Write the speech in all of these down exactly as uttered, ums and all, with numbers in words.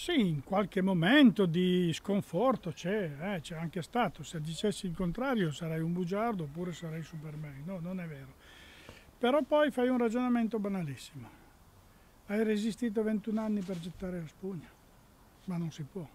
Sì, in qualche momento di sconforto c'è, eh, c'è anche stato. Se dicessi il contrario sarei un bugiardo oppure sarei Superman. No, non è vero. Però poi fai un ragionamento banalissimo. Hai resistito ventuno anni per gettare la spugna, ma non si può.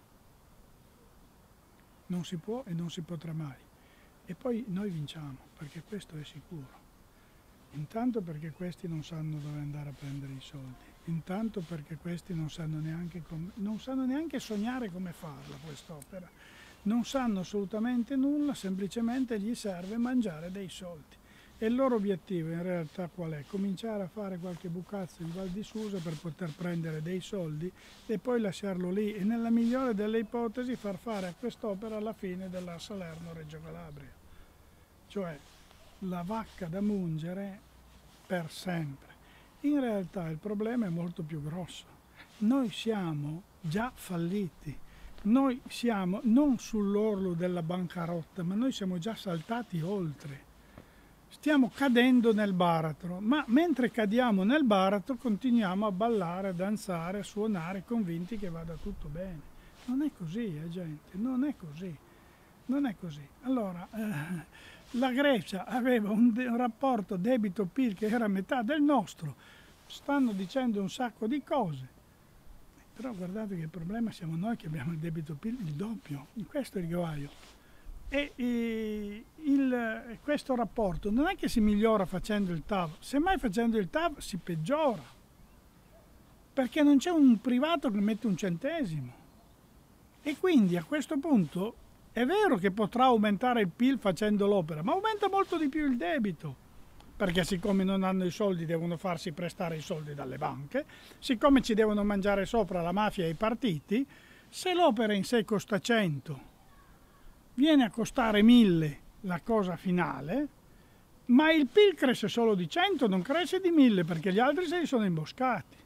Non si può e non si potrà mai. E poi noi vinciamo, perché questo è sicuro. Intanto perché questi non sanno dove andare a prendere i soldi. Intanto perché questi non sanno neanche, com- non sanno neanche sognare come farla quest'opera. Non sanno assolutamente nulla, semplicemente gli serve mangiare dei soldi. E il loro obiettivo in realtà qual è? Cominciare a fare qualche bucazzo in Val di Susa per poter prendere dei soldi e poi lasciarlo lì e nella migliore delle ipotesi far fare a quest'opera la fine della Salerno-Reggio Calabria. Cioè la vacca da mungere per sempre. In realtà il problema è molto più grosso. Noi siamo già falliti. Noi siamo non sull'orlo della bancarotta, ma noi siamo già saltati oltre. Stiamo cadendo nel baratro, ma mentre cadiamo nel baratro continuiamo a ballare, a danzare, a suonare, convinti che vada tutto bene. Non è così, eh, gente, non è così. Non è così. Allora, eh, la Grecia aveva un, de- un rapporto debito-P I L che era metà del nostro. Stanno dicendo un sacco di cose. Però guardate che il problema siamo noi che abbiamo il debito-P I L il doppio. Questo è il guaio. E, e il, questo rapporto non è che si migliora facendo il T A V, semmai facendo il T A V si peggiora, perché non c'è un privato che mette un centesimo. E quindi a questo punto è vero che potrà aumentare il P I L facendo l'opera, ma aumenta molto di più il debito, perché siccome non hanno i soldi devono farsi prestare i soldi dalle banche, siccome ci devono mangiare sopra la mafia e i partiti, se l'opera in sé costa cento, viene a costare mille la cosa finale, ma il P I L cresce solo di cento, non cresce di mille perché gli altri se li sono imboscati.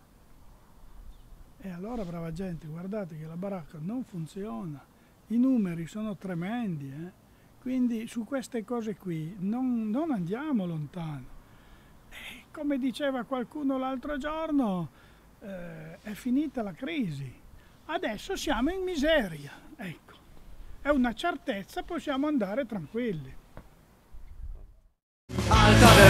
E allora, brava gente, guardate che la baracca non funziona, i numeri sono tremendi, eh? Quindi su queste cose qui non, non andiamo lontano. E come diceva qualcuno l'altro giorno, eh, è finita la crisi, adesso siamo in miseria, ecco. È una certezza, possiamo andare tranquilli. Alta